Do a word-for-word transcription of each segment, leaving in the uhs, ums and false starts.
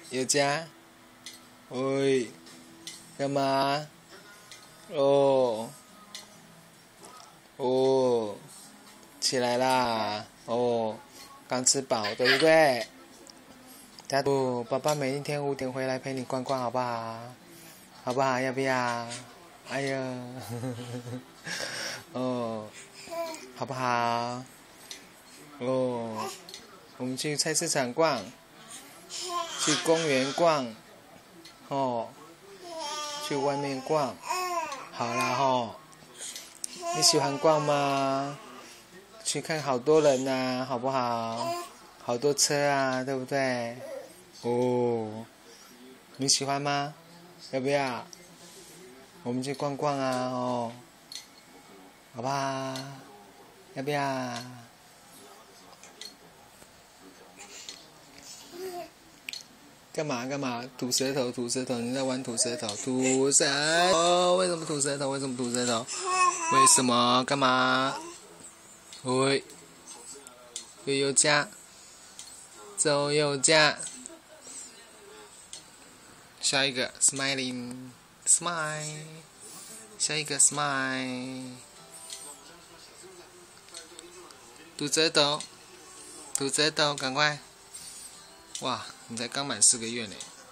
有家？喂，干嘛？哦，哦，起来啦！哦，刚吃饱，对不对？家哦，爸爸每一天五点回来陪你逛逛，好不好？好不好？要不要？哎呀，哦，好不好？哦，我们去菜市场逛，去公园逛，哦，去外面逛，好啦吼。你喜欢逛吗？去看好多人呐、啊，好不好？好多车啊，对不对？哦，你喜欢吗？要不要？我们去逛逛啊，哦，好不好？要不要？干嘛干嘛？吐舌头吐舌头，你在玩吐舌头？吐舌头？为什么吐舌头？为什么吐舌头？为什么？干嘛？喂，悠悠家，周悠家，下一个 smiling smile， 下一个 smile， 吐舌头，吐舌头，赶快！哇，你才刚满四个月呢！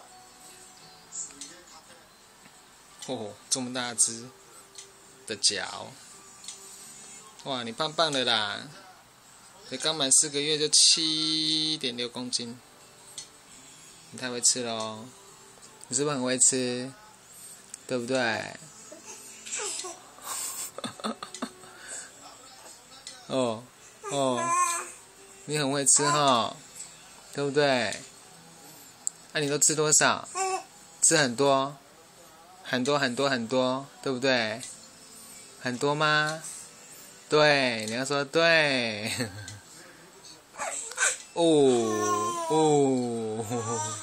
哦，这么大只的脚，哇，你胖胖的啦！才刚满四个月就七点六公斤，你太会吃了哦！你是不是很会吃？对不对？哦哦，你很会吃哈，对不对？那、啊、你都吃多少？吃很多，很多很多很多，对不对？很多吗？对，你要说对。哦哦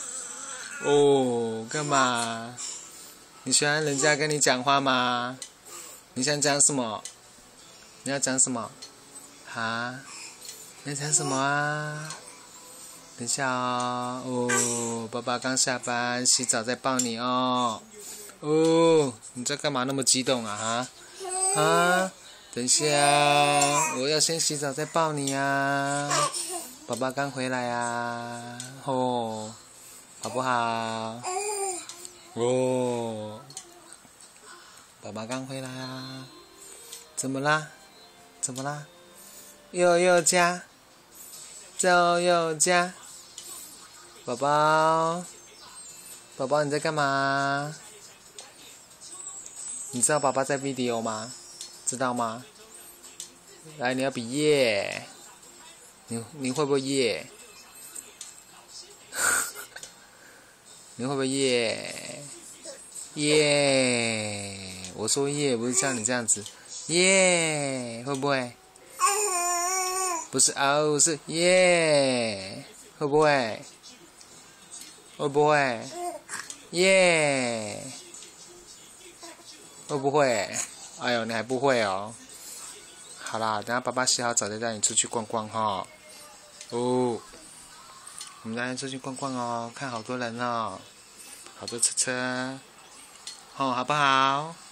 哦，干嘛？你喜欢人家跟你讲话吗？你想讲什么？你要讲什么？啊？你要讲什么啊？等一下哦，哦，爸爸刚下班，洗澡再抱你哦。哦，你在干嘛那么激动啊？哈？啊？等一下，我要先洗澡再抱你啊。爸爸刚回来啊，哦，好不好？哦，爸爸刚回来啊。怎么啦？怎么啦？悠悠家，周悠家，宝宝，宝宝你在干嘛？你知道爸爸在 video 吗？知道吗？来，你要比耶，你你会不会耶？你会不会耶？耶！我说耶，不是像你这样子，耶，会不会？不是哦，是耶，会不会？会不会？耶，会不会？哎呦，你还不会哦。好啦，等下爸爸洗好澡再带你出去逛逛哈。哦，我们带你出去逛逛哦，看好多人哦，好多车车，哦，好不好？